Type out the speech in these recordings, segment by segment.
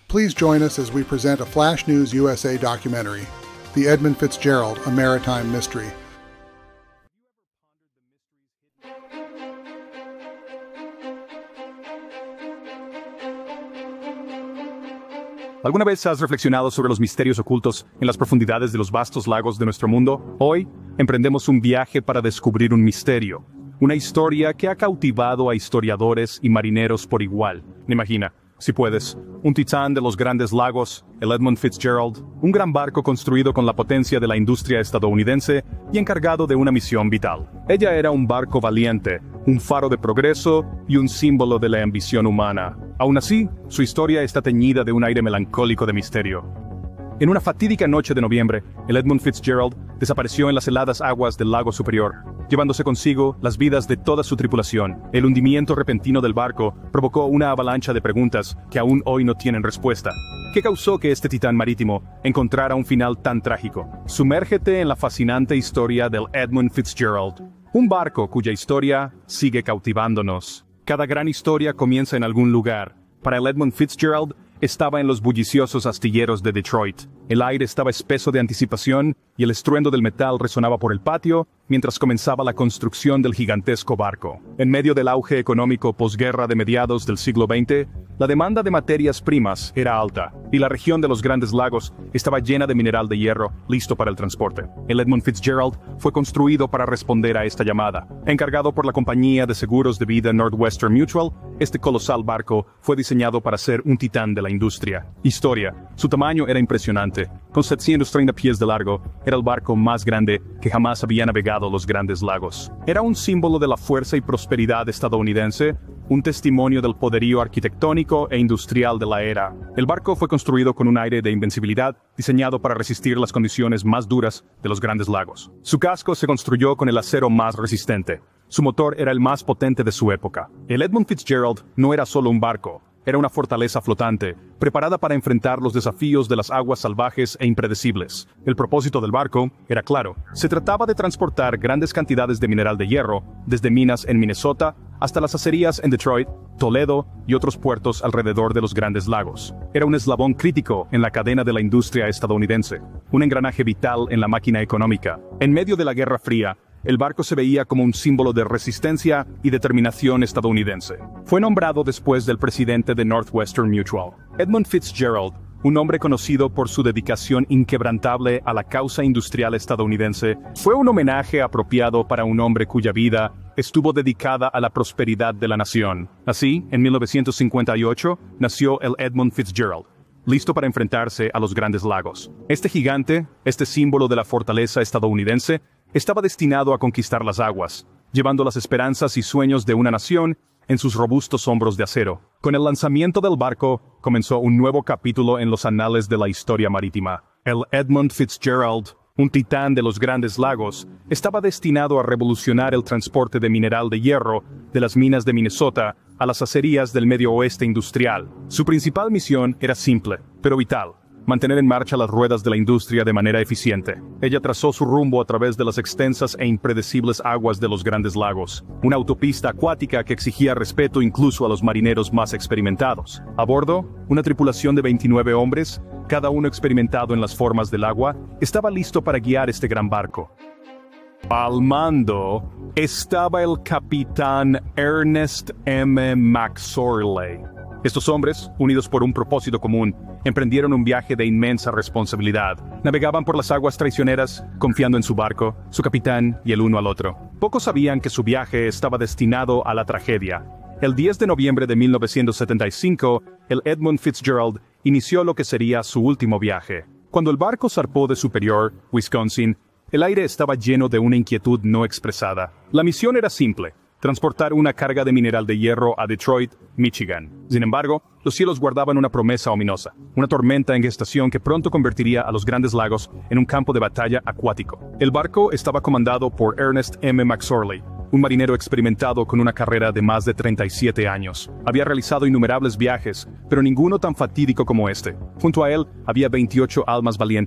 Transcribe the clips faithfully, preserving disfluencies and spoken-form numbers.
Please join us as we present a Flash News U S A documentary, The Edmund Fitzgerald, A Maritime Mystery. ¿Alguna vez has reflexionado sobre los misterios ocultos en las profundidades de los vastos lagos de nuestro mundo? Hoy, emprendemos un viaje para descubrir un misterio. Una historia que ha cautivado a historiadores y marineros por igual. Imagina, si puedes, un titán de los grandes lagos, el Edmund Fitzgerald, un gran barco construido con la potencia de la industria estadounidense y encargado de una misión vital. Ella era un barco valiente, un faro de progreso y un símbolo de la ambición humana. Aún así, su historia está teñida de un aire melancólico de misterio. En una fatídica noche de noviembre, el Edmund Fitzgerald desapareció en las heladas aguas del lago superior, llevándose consigo las vidas de toda su tripulación. El hundimiento repentino del barco provocó una avalancha de preguntas que aún hoy no tienen respuesta. ¿Qué causó que este titán marítimo encontrara un final tan trágico? Sumérgete en la fascinante historia del Edmund Fitzgerald, un barco cuya historia sigue cautivándonos. Cada gran historia comienza en algún lugar. Para el Edmund Fitzgerald, estaba en los bulliciosos astilleros de Detroit. El aire estaba espeso de anticipación y el estruendo del metal resonaba por el patio mientras comenzaba la construcción del gigantesco barco. En medio del auge económico posguerra de mediados del siglo veinte, la demanda de materias primas era alta y la región de los Grandes Lagos estaba llena de mineral de hierro listo para el transporte. El Edmund Fitzgerald fue construido para responder a esta llamada. Encargado por la compañía de seguros de vida Northwestern Mutual, este colosal barco fue diseñado para ser un titán de la industria. Historia. Su tamaño era impresionante. Con setecientos treinta pies de largo, era el barco más grande que jamás había navegado los Grandes Lagos. Era un símbolo de la fuerza y prosperidad estadounidense, un testimonio del poderío arquitectónico e industrial de la era. El barco fue construido con un aire de invencibilidad, diseñado para resistir las condiciones más duras de los Grandes Lagos. Su casco se construyó con el acero más resistente. Su motor era el más potente de su época. El Edmund Fitzgerald no era solo un barco. Era una fortaleza flotante, preparada para enfrentar los desafíos de las aguas salvajes e impredecibles. El propósito del barco era claro. Se trataba de transportar grandes cantidades de mineral de hierro, desde minas en Minnesota hasta las acerías en Detroit, Toledo y otros puertos alrededor de los Grandes Lagos. Era un eslabón crítico en la cadena de la industria estadounidense, un engranaje vital en la máquina económica. En medio de la Guerra Fría, el barco se veía como un símbolo de resistencia y determinación estadounidense. Fue nombrado después del presidente de Northwestern Mutual. Edmund Fitzgerald, un hombre conocido por su dedicación inquebrantable a la causa industrial estadounidense, fue un homenaje apropiado para un hombre cuya vida estuvo dedicada a la prosperidad de la nación. Así, en mil novecientos cincuenta y ocho, nació el Edmund Fitzgerald, listo para enfrentarse a los Grandes Lagos. Este gigante, este símbolo de la fortaleza estadounidense, estaba destinado a conquistar las aguas, llevando las esperanzas y sueños de una nación en sus robustos hombros de acero. Con el lanzamiento del barco, comenzó un nuevo capítulo en los anales de la historia marítima. El Edmund Fitzgerald, un titán de los Grandes Lagos, estaba destinado a revolucionar el transporte de mineral de hierro de las minas de Minnesota a las acerías del medio oeste industrial. Su principal misión era simple, pero vital: mantener en marcha las ruedas de la industria de manera eficiente. Ella trazó su rumbo a través de las extensas e impredecibles aguas de los Grandes Lagos, una autopista acuática que exigía respeto incluso a los marineros más experimentados. A bordo, una tripulación de veintinueve hombres, cada uno experimentado en las formas del agua, estaba listo para guiar este gran barco. Al mando estaba el capitán Ernest M. McSorley. Estos hombres, unidos por un propósito común, emprendieron un viaje de inmensa responsabilidad. Navegaban por las aguas traicioneras, confiando en su barco, su capitán y el uno al otro. Pocos sabían que su viaje estaba destinado a la tragedia. El diez de noviembre de mil novecientos setenta y cinco, el Edmund Fitzgerald inició lo que sería su último viaje. Cuando el barco zarpó de Superior, Wisconsin, el aire estaba lleno de una inquietud no expresada. La misión era simple: transportar una carga de mineral de hierro a Detroit, Michigan. Sin embargo, los cielos guardaban una promesa ominosa, una tormenta en gestación que pronto convertiría a los Grandes Lagos en un campo de batalla acuático. El barco estaba comandado por Ernest M. McSorley, un marinero experimentado con una carrera de más de treinta y siete años. Había realizado innumerables viajes, pero ninguno tan fatídico como este. Junto a él había veintiocho almas valientes,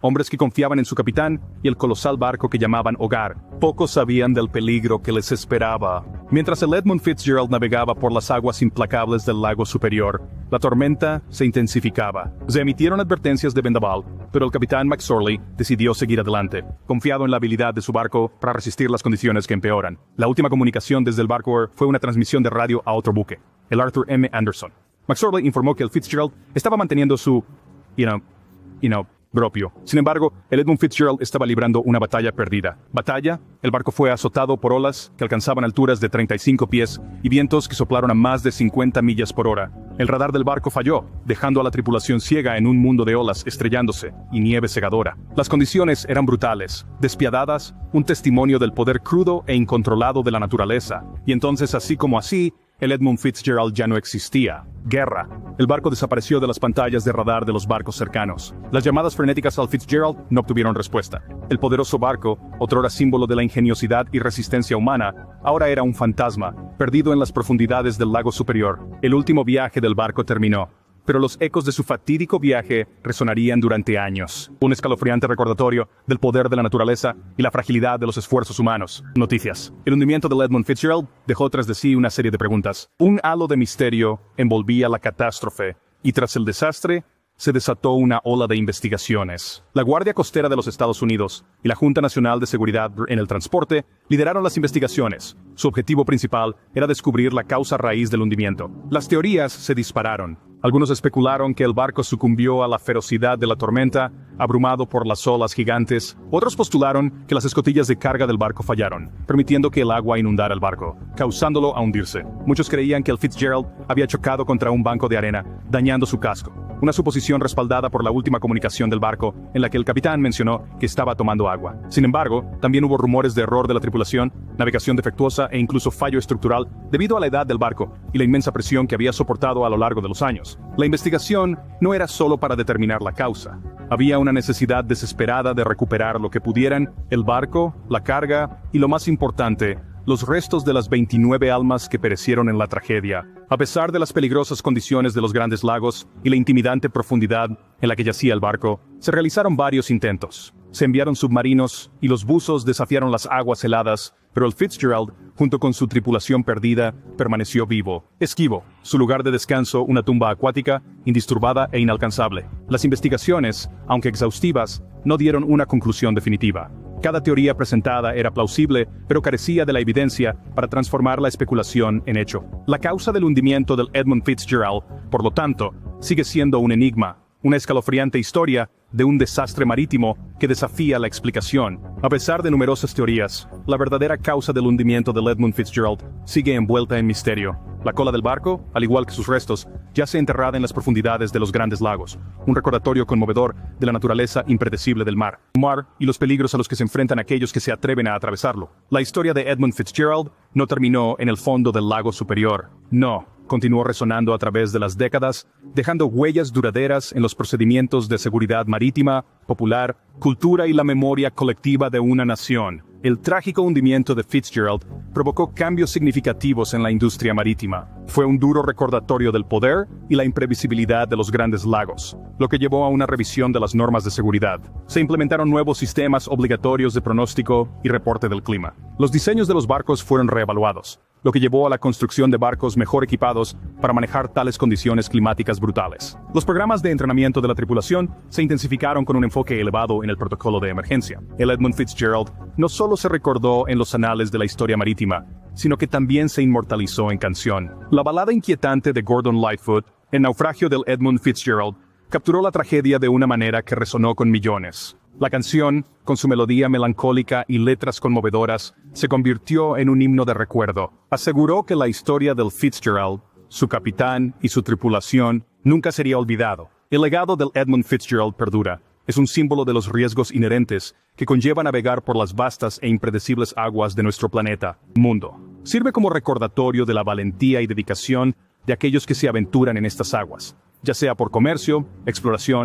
hombres que confiaban en su capitán y el colosal barco que llamaban hogar. Pocos sabían del peligro que les esperaba. Mientras el Edmund Fitzgerald navegaba por las aguas implacables del lago superior, la tormenta se intensificaba. Se emitieron advertencias de vendaval, pero el capitán McSorley decidió seguir adelante, confiado en la habilidad de su barco para resistir las condiciones que empeoran. La última comunicación desde el barco fue una transmisión de radio a otro buque, el Arthur M. Anderson. McSorley informó que el Fitzgerald estaba manteniendo su, you know, you know, propio. Sin embargo, el Edmund Fitzgerald estaba librando una batalla perdida. Batalla, el barco fue azotado por olas que alcanzaban alturas de treinta y cinco pies y vientos que soplaron a más de cincuenta millas por hora. El radar del barco falló, dejando a la tripulación ciega en un mundo de olas estrellándose y nieve cegadora. Las condiciones eran brutales, despiadadas, un testimonio del poder crudo e incontrolado de la naturaleza. Y entonces, así como así, el Edmund Fitzgerald ya no existía. Guerra. El barco desapareció de las pantallas de radar de los barcos cercanos. Las llamadas frenéticas al Fitzgerald no obtuvieron respuesta. El poderoso barco, otrora símbolo de la ingeniosidad y resistencia humana, ahora era un fantasma, perdido en las profundidades del lago superior. El último viaje del barco terminó, pero los ecos de su fatídico viaje resonarían durante años. Un escalofriante recordatorio del poder de la naturaleza y la fragilidad de los esfuerzos humanos. Noticias. El hundimiento del Edmund Fitzgerald dejó tras de sí una serie de preguntas. Un halo de misterio envolvía la catástrofe, y tras el desastre, se desató una ola de investigaciones. La Guardia Costera de los Estados Unidos y la Junta Nacional de Seguridad en el Transporte lideraron las investigaciones. Su objetivo principal era descubrir la causa raíz del hundimiento. Las teorías se dispararon. Algunos especularon que el barco sucumbió a la ferocidad de la tormenta, abrumado por las olas gigantes. Otros postularon que las escotillas de carga del barco fallaron, permitiendo que el agua inundara el barco, causándolo a hundirse. Muchos creían que el Fitzgerald había chocado contra un banco de arena, dañando su casco. Una suposición respaldada por la última comunicación del barco, en la que el capitán mencionó que estaba tomando agua. Sin embargo, también hubo rumores de error de la tripulación, navegación defectuosa e incluso fallo estructural debido a la edad del barco y la inmensa presión que había soportado a lo largo de los años. La investigación no era solo para determinar la causa. Había una necesidad desesperada de recuperar lo que pudieran, el barco, la carga y, lo más importante, los restos de las veintinueve almas que perecieron en la tragedia. A pesar de las peligrosas condiciones de los grandes lagos y la intimidante profundidad en la que yacía el barco, se realizaron varios intentos. Se enviaron submarinos y los buzos desafiaron las aguas heladas, pero el Fitzgerald, junto con su tripulación perdida, permaneció vivo, esquivo, su lugar de descanso una tumba acuática, indisturbada e inalcanzable. Las investigaciones, aunque exhaustivas, no dieron una conclusión definitiva. Cada teoría presentada era plausible, pero carecía de la evidencia para transformar la especulación en hecho. La causa del hundimiento del Edmund Fitzgerald, por lo tanto, sigue siendo un enigma, una escalofriante historia de un desastre marítimo que desafía la explicación. A pesar de numerosas teorías, la verdadera causa del hundimiento del Edmund Fitzgerald sigue envuelta en misterio. La cola del barco, al igual que sus restos, yace enterrada en las profundidades de los grandes lagos, un recordatorio conmovedor de la naturaleza impredecible del mar. El mar y los peligros a los que se enfrentan aquellos que se atreven a atravesarlo. La historia de Edmund Fitzgerald no terminó en el fondo del lago superior. No. Continuó resonando a través de las décadas, dejando huellas duraderas en los procedimientos de seguridad marítima, popular, cultura y la memoria colectiva de una nación. El trágico hundimiento de Fitzgerald provocó cambios significativos en la industria marítima. Fue un duro recordatorio del poder y la imprevisibilidad de los grandes lagos, lo que llevó a una revisión de las normas de seguridad. Se implementaron nuevos sistemas obligatorios de pronóstico y reporte del clima. Los diseños de los barcos fueron reevaluados, lo que llevó a la construcción de barcos mejor equipados para manejar tales condiciones climáticas brutales. Los programas de entrenamiento de la tripulación se intensificaron con un enfoque elevado en el protocolo de emergencia. El Edmund Fitzgerald no solo se recordó en los anales de la historia marítima, sino que también se inmortalizó en canción. La balada inquietante de Gordon Lightfoot, El naufragio del Edmund Fitzgerald, capturó la tragedia de una manera que resonó con millones. La canción, con su melodía melancólica y letras conmovedoras, se convirtió en un himno de recuerdo. Aseguró que la historia del Fitzgerald, su capitán y su tripulación nunca sería olvidado. El legado del Edmund Fitzgerald perdura. Es un símbolo de los riesgos inherentes que conlleva navegar por las vastas e impredecibles aguas de nuestro planeta, mundo. Sirve como recordatorio de la valentía y dedicación de aquellos que se aventuran en estas aguas, ya sea por comercio, exploración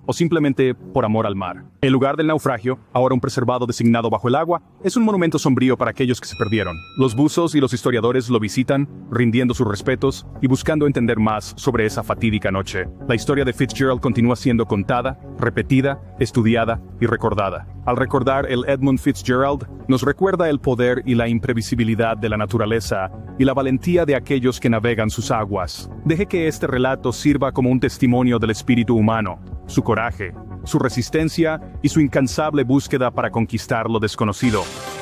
o simplemente por amor al mar. El lugar del naufragio, ahora un preservado designado bajo el agua, es un monumento sombrío para aquellos que se perdieron. Los buzos y los historiadores lo visitan, rindiendo sus respetos y buscando entender más sobre esa fatídica noche. La historia de Fitzgerald continúa siendo contada, repetida, estudiada y recordada. Al recordar el Edmund Fitzgerald, nos recuerda el poder y la imprevisibilidad de la naturaleza y la valentía de aquellos que navegan sus aguas. Deje que este relato sirva como un testimonio del espíritu humano, su coraje, su resistencia y su incansable búsqueda para conquistar lo desconocido.